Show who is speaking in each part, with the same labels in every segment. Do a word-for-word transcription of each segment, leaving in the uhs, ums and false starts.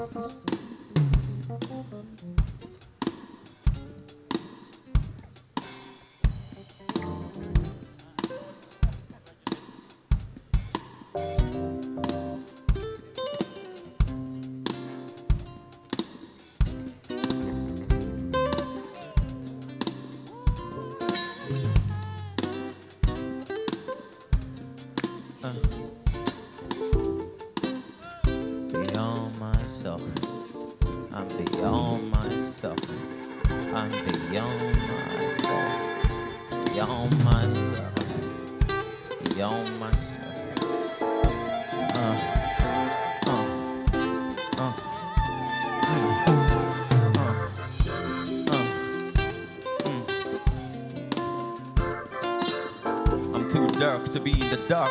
Speaker 1: Beyond myself, I'm beyond myself, I'm beyond myself, beyond myself, beyond myself. Uh, uh, uh, mm, uh, uh, mm. I'm too dark to be in the dark.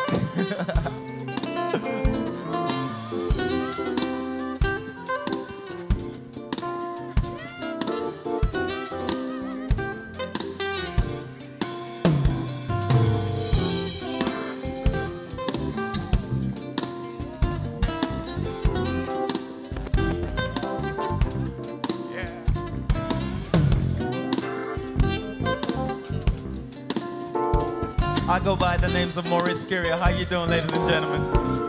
Speaker 1: I go by the names of Maurice Curia. How you doing, ladies and gentlemen?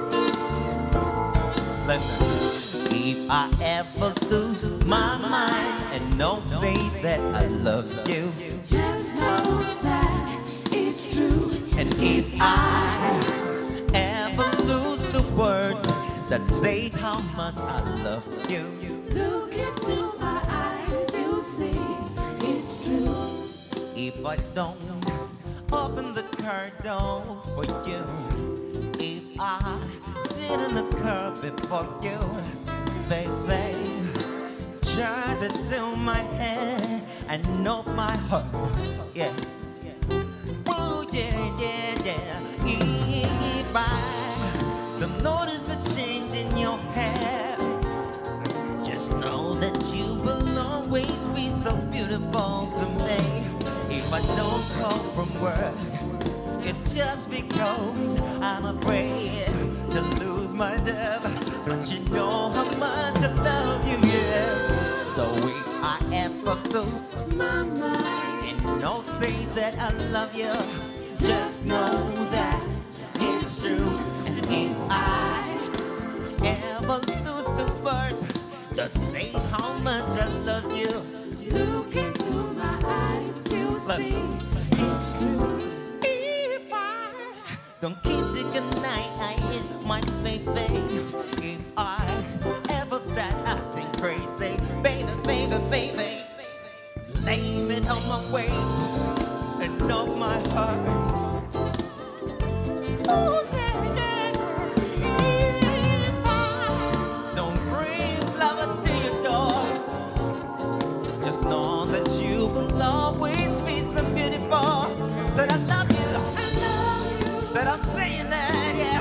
Speaker 1: Listen. If I ever lose my mind and don't say that I love you,
Speaker 2: just know that it's true.
Speaker 1: and if I ever lose the words that say how much I love you,
Speaker 2: Look into my eyes, you'll see it's true.
Speaker 1: if I don't open the car door for you, if I sit in the car before you, baby, try to do my head and know my heart, yeah. Oh yeah, yeah, yeah. If I don't notice the change in your hair, just know that you will always be so beautiful to me. If I don't call from work, it's just because I'm afraid to lose my love. But you know how much I love you, yeah. So if I ever lose
Speaker 2: My mind,
Speaker 1: and don't say that I love you,
Speaker 2: just know that it's true.
Speaker 1: and if I ever lose the words to say how much I love you,
Speaker 2: Look into my eyes, you'll see it's true.
Speaker 1: if I don't kiss you goodnight, my baby, if I ever start acting crazy, baby, baby, baby, blame it on my ways and on my heart. Oh, yeah, yeah. If I don't bring flowers to your door, just know that you will always be so beautiful. Said I love you.
Speaker 2: I love you.
Speaker 1: Said I'm saying that, yeah.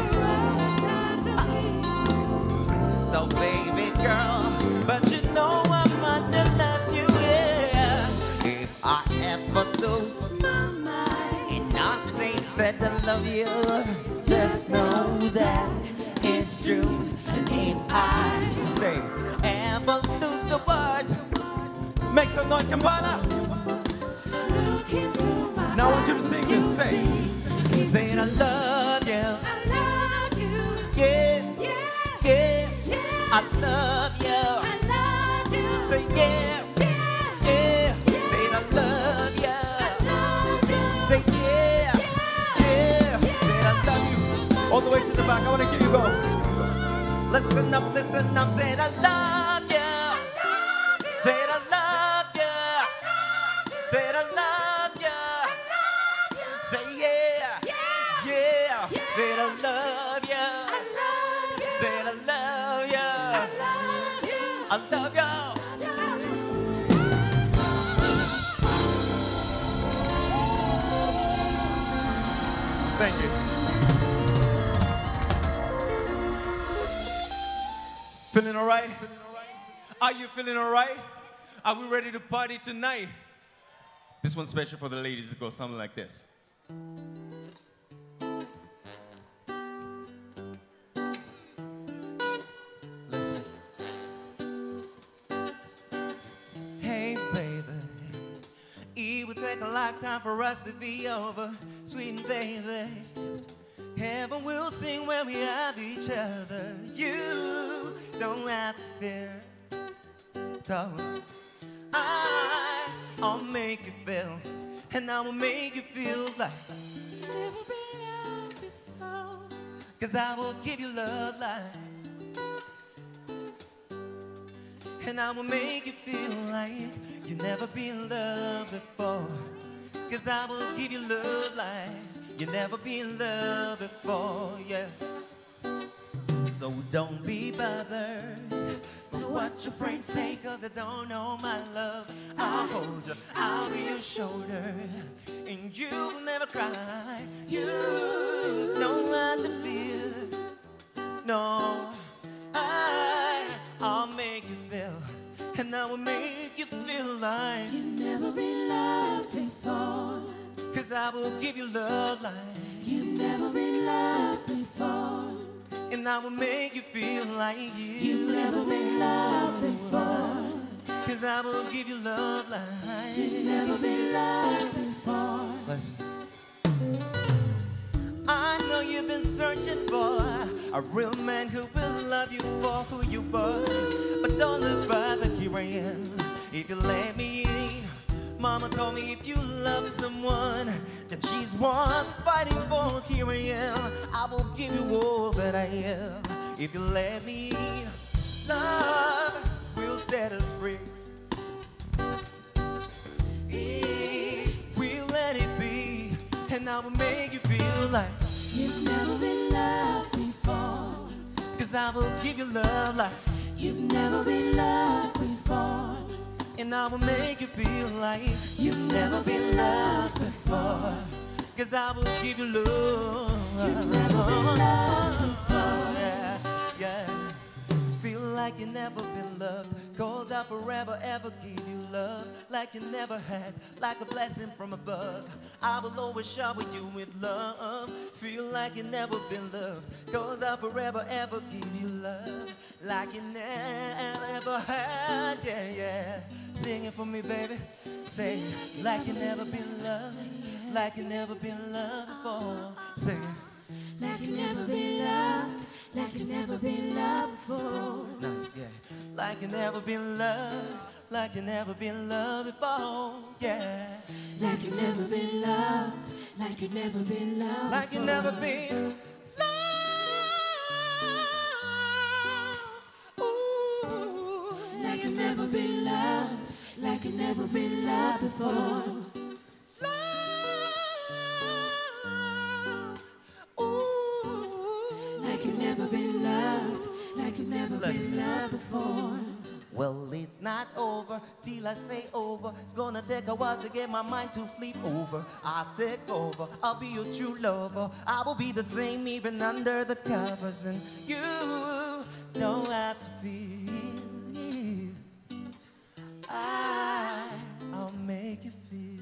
Speaker 1: So baby girl, but you know how much I love you, yeah. If I ever lose
Speaker 2: My mind,
Speaker 1: and not say that I love you, just know that it's true. And if I say ever lose the words, make some noise, Kampala.
Speaker 2: look into my
Speaker 1: Now I want you to
Speaker 2: eyes,
Speaker 1: sing
Speaker 2: you'll
Speaker 1: this, say,
Speaker 2: see it's
Speaker 1: saying I
Speaker 2: true.
Speaker 1: love you,
Speaker 2: I love you.
Speaker 1: yeah,
Speaker 2: Yeah,
Speaker 1: yeah,
Speaker 2: yeah.
Speaker 1: I love you.
Speaker 2: I love you.
Speaker 1: Say yeah,
Speaker 2: Yeah,
Speaker 1: yeah, say I love you.
Speaker 2: I love you.
Speaker 1: Say yeah, yeah, say I love you. All the way to the back, I want to hear you go. Listen up, listen up, say I love you. Say I love you. Say I love you. Say yeah, yeah, say I love you. Say I love you. I love you. Thank you. Feeling all right? Are you feeling all right? Are we ready to party tonight? This one's special for the ladies. It goes something like this. Listen. lifetime for us to be over, sweet baby. Heaven will sing when we have each other. You don't have to fear, 'cause I, I'll make you feel, and I will make you feel like
Speaker 2: Never been loved before.
Speaker 1: 'cause I will give you love like, and I will make you feel like you never been loved before. 'Cause I will give you love like you never been loved before, yeah. So don't be bothered by what your friends say, 'cause they don't know my love. I'll hold you, I'll be your shoulder, and you'll never cry. You don't have to fear, no. I, I'll make you feel, and I will make you feel like
Speaker 2: You've never been loved before.
Speaker 1: 'cause I will give you love like,
Speaker 2: You've never been loved before.
Speaker 1: and I will make you feel like you.
Speaker 2: You've never been loved before.
Speaker 1: 'Cause I will give you love like
Speaker 2: You've never been loved before.
Speaker 1: Listen. I know you've been searching for a real man who will love you for who you are. But don't look further, here I am. If you let me in, Mama told me if you love someone, then she's worth fighting for. Here I am, I will give you all that I am. If you let me in, love will set us free. If we let it be, and I will make you feel like
Speaker 2: You've never been loved before.
Speaker 1: 'cause I will give you love like,
Speaker 2: You've never been loved before.
Speaker 1: and I will make you feel like
Speaker 2: You've never been loved before.
Speaker 1: 'cause I will give you love.
Speaker 2: You've never been loved before.
Speaker 1: Yeah, yeah. Feel like you never been loved, 'cause I forever ever give you love like you never had, like a blessing from above. I will always shower you with love. Feel like you never been loved, 'cause I forever ever give you love like you never had. Yeah, yeah. Sing it for me, baby. Say it like you never been loved, like you never been loved before. Sing it.
Speaker 2: Like you've never been loved. Like you've never been loved before.
Speaker 1: Nice, yeah. Like you never been loved, like you never been loved before, yeah.
Speaker 2: Like you've never been loved. Like you've never been loved
Speaker 1: Like you
Speaker 2: before.
Speaker 1: never been loved. Ooh,
Speaker 2: Like you've never been loved. Like you've never been loved before. Like you've never been loved. Like you've never
Speaker 1: Listen.
Speaker 2: been loved before.
Speaker 1: Well, it's not over till I say over. It's gonna take a while to get my mind to flip over. I'll take over, I'll be your true lover. I will be the same even under the covers. And you don't have to feel. I, I'll make you feel.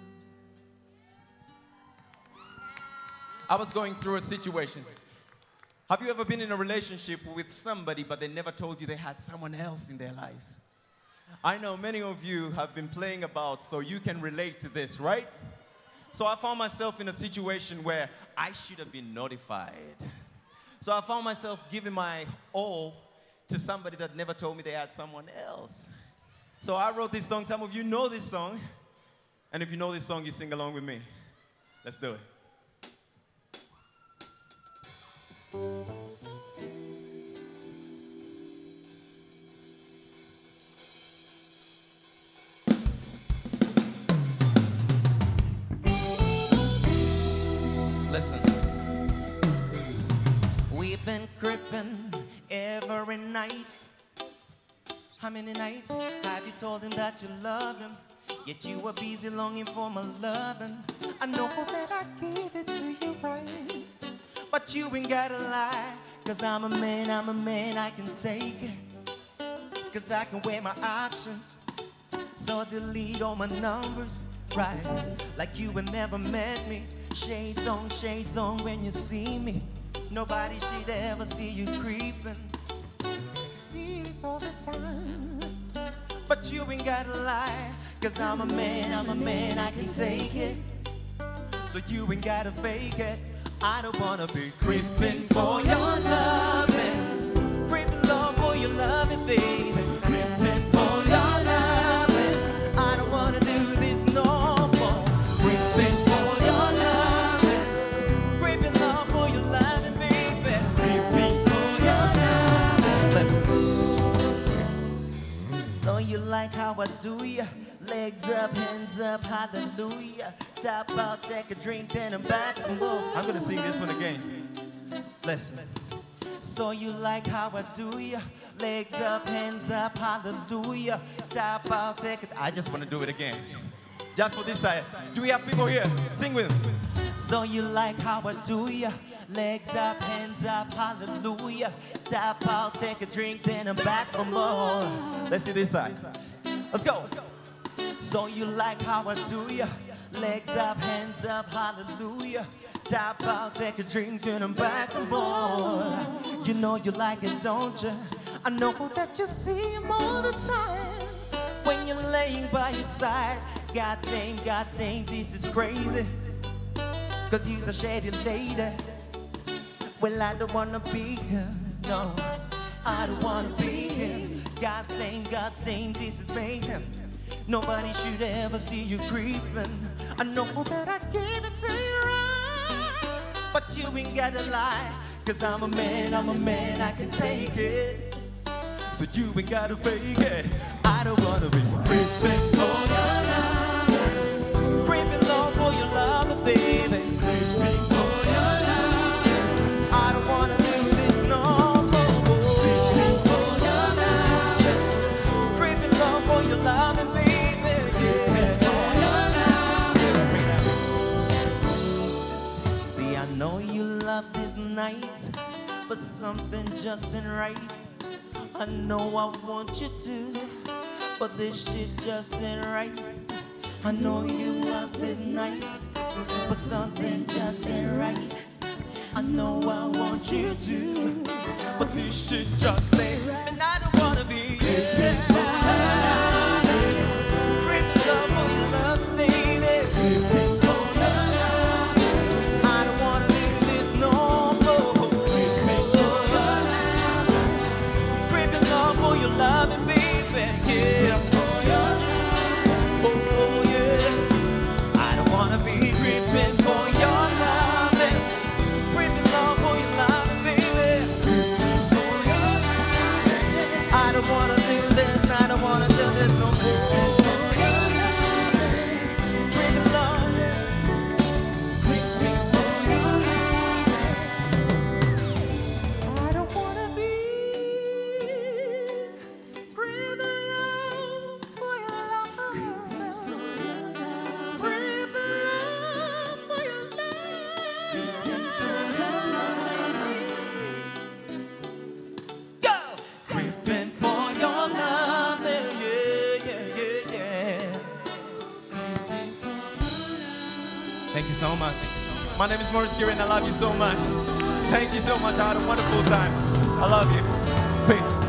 Speaker 3: I was going through a situation. Have you ever been in a relationship with somebody but they never told you they had someone else in their lives? I know many of you have been playing about, so you can relate to this, right? So I found myself in a situation where I should have been notified. So I found myself giving my all to somebody that never told me they had someone else. So I wrote this song. Some of you know this song. And if you know this song, you sing along with me. Let's do it. Listen.
Speaker 1: We've been creeping every night. How many nights have you told him that you love him? Yet you were busy longing for my loving. I know that I gave it to you right, but you ain't gotta lie. 'Cause I'm a man, I'm a man, I can take it. 'Cause I can weigh my options, so I delete all my numbers, right? Like you had never met me. Shades on, shades on when you see me. Nobody should ever see you creeping. See it all the time, but But you ain't gotta lie, cause I'm a man, I'm a man, I can take it. So you ain't gotta fake it. I don't wanna be creeping for your loving, creeping love for your loving, baby. Creeping for your loving, I don't wanna do this no more. Creeping for your loving, creeping love for your loving, baby. Creeping for your loving. Listen. So you like how I do ya? Legs up, hands up, hallelujah. Top out, take a drink, then I'm back from home. I'm gonna sing this one again. Listen. So you like how I do ya? Legs up, hands up, hallelujah. Top out, take it. I just wanna do it again. Just for this side. Do we have people here? Sing with me. So you like how I do ya? Legs up, hands up, hallelujah. Top out, take a drink, then I'm back for more. Let's see this side. Let's go. So you like how I do ya? Legs up, hands up, hallelujah. Top out, take a drink, then I'm back for more. You know you like it, don't you? I know that you see him all the time when you're laying by his side. God dang, God dang, this is crazy, cause he's a shady lady. Well, I don't wanna be here, no, I don't wanna be here. God dang, God dang, this is mayhem. Nobody should ever see you creeping. I know that I gave it to you right, but you ain't gotta lie, cause I'm a man, I'm a man, I can take it. So you ain't gotta fake it. I don't wanna be creeping for your love, creeping love for your love, baby. Creeping for your love, I don't wanna do this no more. Creeping for your love, creeping love for your love, baby. I know you love this night, but something just ain't right. I know I want you to, but this shit just ain't right. I know you love this night, but something just ain't right. I know I want you to, but this shit just ain't right. And I don't wanna be here. Creeping love for your love, baby. Creeping for your love, I don't wanna do this no more. Creeping for your love, creeping love for your love, baby. Yeah, for your love, oh yeah. I don't wanna be creeping for your love, creeping love for your love, baby. Creeping for your love, I don't wanna do this, I don't wanna do this no more. Thank you so much. My name is Maurice Gary and I love you so much. Thank you so much. I had a wonderful time. I love you. Peace.